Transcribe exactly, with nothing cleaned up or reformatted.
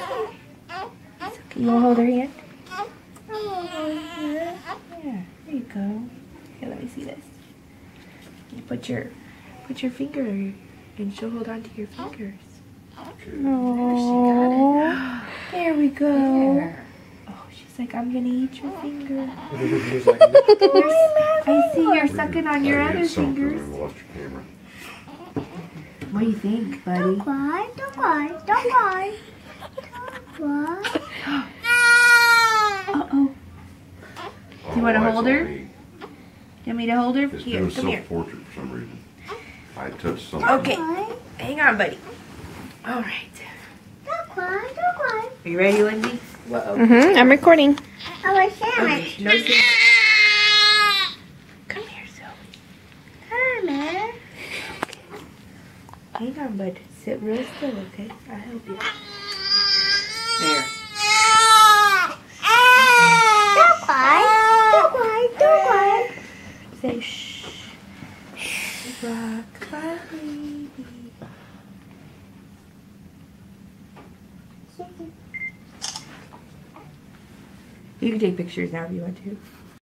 okay. You want to hold her hand? Yeah, there you go. Here, let me see this. You put your put your finger and she'll hold on to your fingers. Oh, there we go. There. Oh, she's like, I'm gonna eat your finger. I see you're sucking on your other fingers. What do you think, buddy? Don't cry, don't cry, don't cry. Don't cry. Uh-oh. Do you want to hold her? You want me to hold her? It's Here, doing come here. self-portrait for some reason. I touched something. Okay, hang on, buddy. All right. Don't cry, don't cry. Are you ready, Lindsay? Uh-oh. Mm-hmm, I'm recording. I want sandwich. Okay, no sandwich. Come here, Zoey. Come here. Hang on, bud. Sit real still, okay? I'll help you. There. Don't cry, don't cry, don't cry. Say shh. Rock my baby. You can take pictures now if you want to.